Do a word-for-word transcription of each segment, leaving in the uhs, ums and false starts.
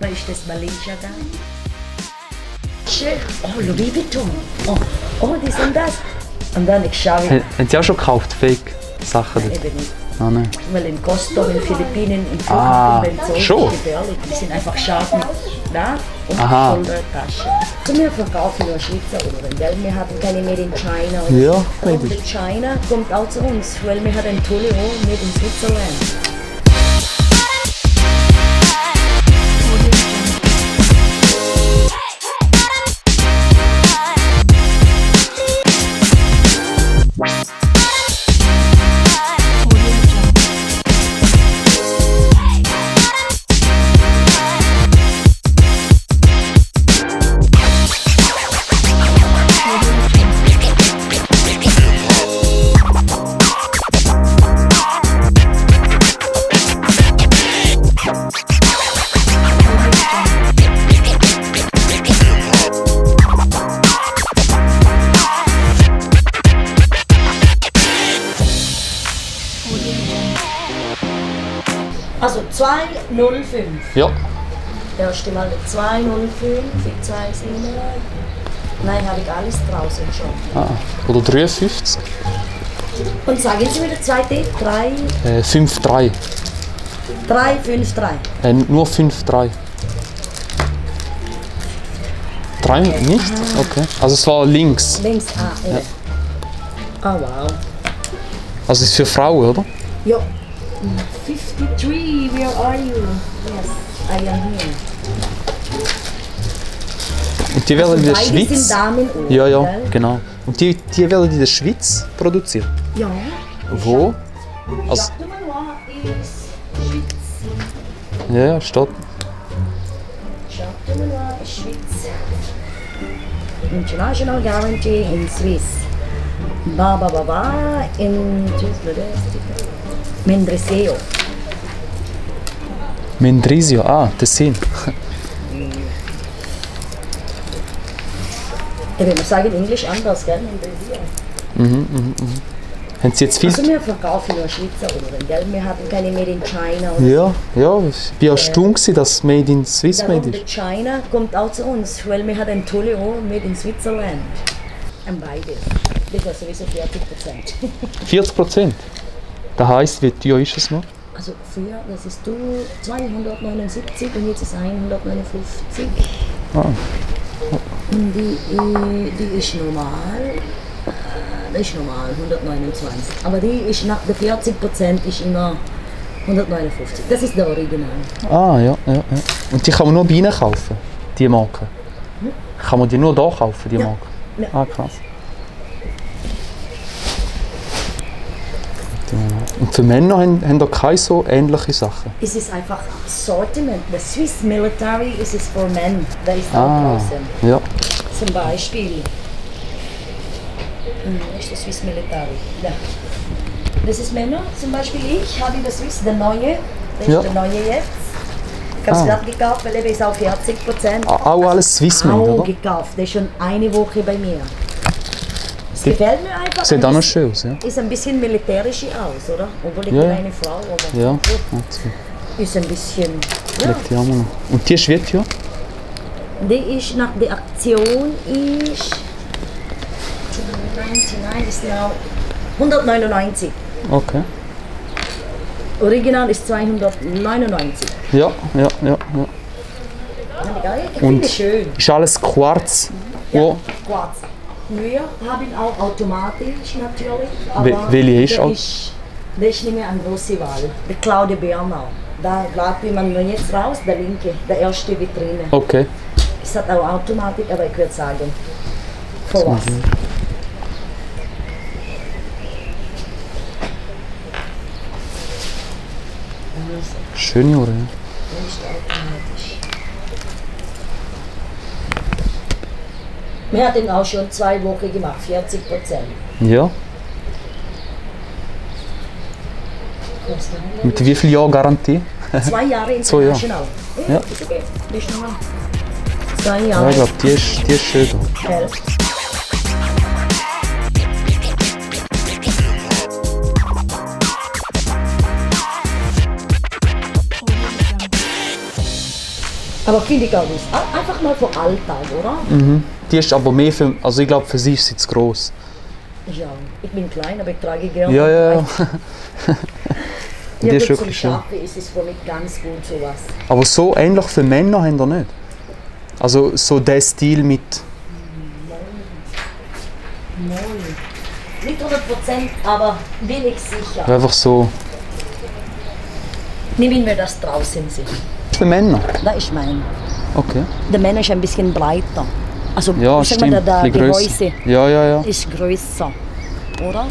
ist das Balenciaga. Oh, Louis Vuitton. Oh, oh, die sind das. Und dann ich schaue. Haben Sie auch schon gekauft, Fake-Sachen? Nein, eben nicht. Ah, nein. Weil in Costa, in den Philippinen, in Flughafen, Ah, wenn so schon? gefährlich. Die sind einfach scharf mit da und Aha. Schultertasche. Also wir verkaufen nur Schweizer Uhren, weil wir haben keine Made in China. Ja, und richtig. China kommt auch zu uns, weil wir haben tolle Uhren made in Switzerland. Also zwei null fünf. Ja. Erste Mal zwei null fünf, ich zeige es Ihnen. Nein, habe ich alles draußen schon. Ah. Oder dreiundfünfzig. Und sagen Sie mir der zweite? drei, Äh, fünf drei. drei, fünf, drei. Äh, nur fünf drei. drei nicht? Okay. Also es war links. Links, ah, eben. Oh wow. Also es ist für Frauen, oder? Ja. fifty-three, where are you? Yes, I am here. Und die werden in der Beide Schweiz. sind Damenuhren, Ja, ja, gell? genau. Und die, die werden in der Schweiz produziert. Ja. Wo? Also, Chateau Manoir ist Schweiz. ja, ja, steht. Chateau Manoir ist Schweiz. International Guarantee in Swiss. Ba ba ba ba in Mendrisio. Mendrisio, ah, Tessin. Ja, wir sagen in Englisch anders, gell? Mendrisio. Mhm, mhm, mhm. Haben Sie jetzt viel? Also wir verkaufen nur Schweizer Uhren, gell? Wir haben keine Made in China. Oder Ja, ja. Ich war erstaunt, dass das Made in Swiss Darum made der ist. China kommt auch zu uns, weil wir haben tolle Uhren made in Switzerland. Und beides. Das ist sowieso vierzig Prozent. vierzig Prozent? Das heisst, wie teuer ist es noch? Also früher, das ist du zweihundertneunundsiebzig und jetzt ist hundertneunundfünfzig. Ah. Und die, äh, die ist normal. äh, Das ist normal, hundertneunundzwanzig. Aber die ist nach der vierzig Prozent ist immer hundertneunundfünfzig. Das ist der Original. Ah, ja, ja, ja. Und die kann man nur bei Ihnen kaufen, die Marke? Kann man die nur hier kaufen, die Ja. Marke? Ja. Ah, krass. Und für Männer haben, haben da keine so ähnliche Sachen? Es ist einfach Sortiment. The Swiss Military is es for men. Da ist auch Ah, draußen. ja. Zum Beispiel. Hm, ist das Swiss Military? Ja. Das ist Männer. Zum Beispiel ich habe das Swiss, der neue. Das ist Ja. der neue jetzt. Ich habe es Ah. gerade gekauft, weil er ist auf vierzig Prozent. Auch alles Swiss-made, Auch oder? gekauft. Der ist schon eine Woche bei mir. Es gefällt mir einfach. Sieht auch und noch es schön aus, ja? ist ein bisschen militärisch aus, oder? Obwohl ich Ja, bin ja. eine Frau, aber Ja. gut, Ja, ist ein bisschen. Ja. legt die auch noch. Und die schwebt ja? Die ist nach der Aktion ist neunundneunzig ist now hundertneunundneunzig. Okay. Original ist zweihundertneunundneunzig. Ja, ja, ja. ja. Ich Und finde es schön. ist alles Quarz? Ja, Oh, Quarz. Wir haben auch automatisch natürlich. Wel- Aber welche ist der auch? ist, der ist nicht mehr an Rossival. Der Claude Bernau. Da bleibt man nur jetzt raus, der linke, der erste Vitrine. okay. Es hat auch Automatik, aber ich würde sagen, vor was? Schöne Uhr, ja. Nicht automatisch. Wir hatten auch schon zwei Wochen gemacht, vierzig Prozent. Ja. Mit wie viel Jahren Garantie? Zwei Jahre Zwei Jahre. international. Ja. Ist okay. Ist normal. Zwei Ja, Jahre. ich glaube, die ist, die ist schön. Gell? Aber finde ich auch nicht. Ein- Einfach mal für Alltag, oder? Mhm. Die ist aber mehr für, also ich glaube für sie ist sie zu gross. Ja, ich bin klein, aber ich trage gerne. Ja, ja, ja. Ja, Die ist gut, zum wirklich schön. Schaffen ist es für mich ganz gut sowas. Aber so ähnlich für Männer haben wir nicht. Also so der Stil mit, Nein. Nicht hundert Prozent, aber wenig sicher. einfach so Nehmen wir das draußen sehen. für Männer. Da ist mein. Okay. Der Männer ist ein bisschen breiter. Also, Ja, wie sagt stimmt. man, da, Ein der bisschen grösser. Gehäuse Ja, ja, ja. ist größer, oder?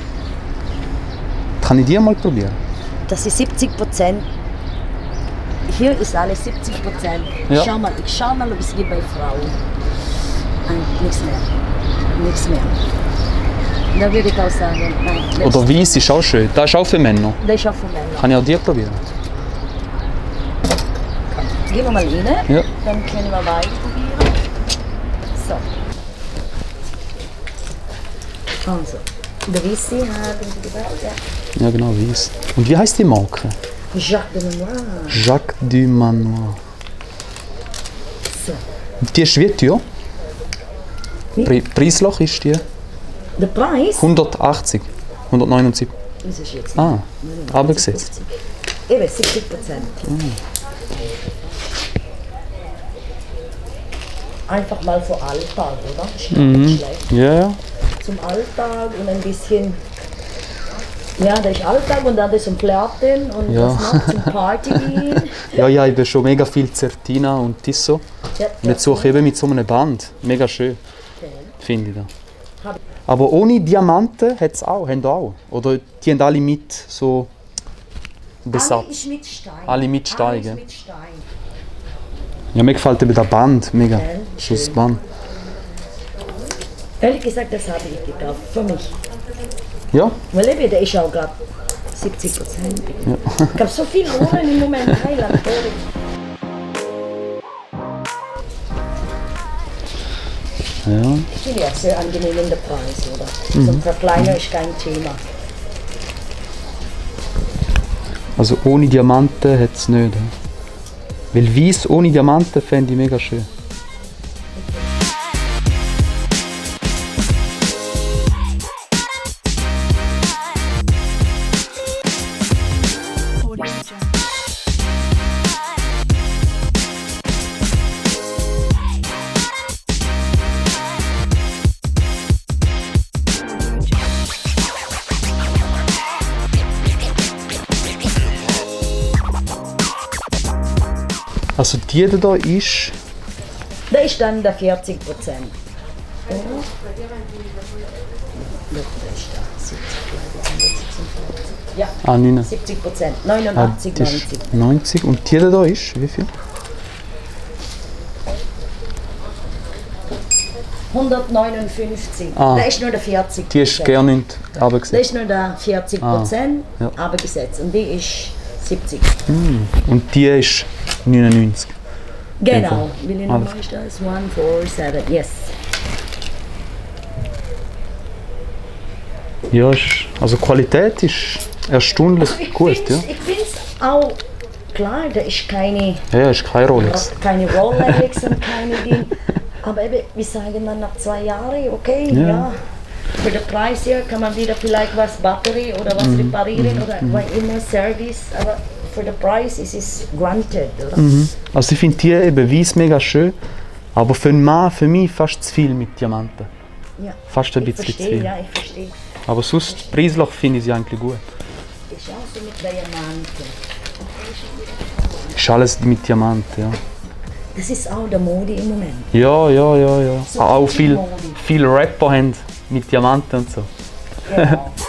Kann ich die mal probieren? Das ist siebzig Prozent. Hier ist alles siebzig Prozent. Ja. Schau mal, ich schau mal, ob es gibt bei Frauen. Nein, nichts mehr. Nichts mehr. Da würde ich auch sagen, nein. Das, Oder weiß ist auch schön. Das ist auch für Männer. das ist auch für Männer. Kann ich auch die probieren? Gehen wir mal rein, Ja. dann können wir weiter probieren. So. Also, der Wissi haben Sie gewählt, ja. Ja, genau, weiß. Und wie heißt die Marke? Jacques de Manoir. Jacques du Manoir. So. Und die ist wie teuer? Wie? Pre Preisloch ist die Der Preis hundertachtzig, hundertneunundsiebzig. das ist jetzt Ah, runtergesetzt. eben siebzig Prozent. Einfach mal für Alltag, oder? Ist nicht schlecht. Ja, ja. Zum Alltag und ein bisschen. Ja, das ist Alltag und dann ist zum Flirten und Ja. das noch zum Party gehen. Ja, ja, ich bin schon mega viel Zertina und Tissot. Ja, Und jetzt suche ich eben mit so einem Band. Mega schön, finde ich da. Hab- Aber ohne Diamanten hat's auch, haben die auch. Oder die haben alle mit so Alle besatz. ist mit Stein. Alle mit Stein, Alles gell? mit Stein. Ja, mir gefällt eben das Band mega. Gell? So das Band. Ehrlich gesagt, das habe ich gekauft. Für mich. Ja, Weil eben, der ist auch gerade siebzig Prozent. Ich habe so viele Uhren im Moment. Heiland, sorry. ja. Ich finde ja sehr angenehm in der Preis, oder? So für kleiner ist kein Thema. Also ohne Diamanten hat's nicht. Ja. Weil weiß ohne Diamanten fände ich mega schön. Also die da ist, Da ist dann der vierzig Prozent. Oder? Ja, da ist da siebzig, glaube ich, hundertsechsundvierzig. Ja, ah, neun. siebzig Prozent. Ah, neunundachtzig, die neunzig. ist neunzig. Und die da ist, wie viel? hundertneunundfünfzig. Ah. Da ist nur der vierzig Prozent. Die ist gerne nicht Da runtergesetzt. ist nur der vierzig Prozent Ah, ja. runtergesetzt. Und die ist siebzig. Und die ist neunundneunzig. Genau. Wie die Nummer Alles. ist das? one four seven. Yes. Ja, ist, also Qualität ist erstaunlich Ich gut. Ja, find's, ich finde es auch klar, da ist keine, ja ist kein Rolex. keine Rolex und keine Ding. Aber eben, wir sagen dann nach zwei Jahren, okay, ja. Ja. Für den Preis hier kann man wieder vielleicht was Batterie oder was reparieren oder was immer Service. Aber für den Preis ist es granted, oder? Also ich finde die eben weiß mega schön, aber für einen Mann, für mich fast zu viel mit Diamanten. Ja. Fast ein Ich bisschen zu verstehe, viel. ja, ich verstehe. Aber sonst, preislich finde ich sie eigentlich gut. Ist auch so mit Diamanten. Ist alles mit Diamanten, ja. Das ist auch der Mode im Moment. Ja, ja, ja, ja. So Auch viel viele Mode. viel Rapper haben mit Diamanten und so. Genau.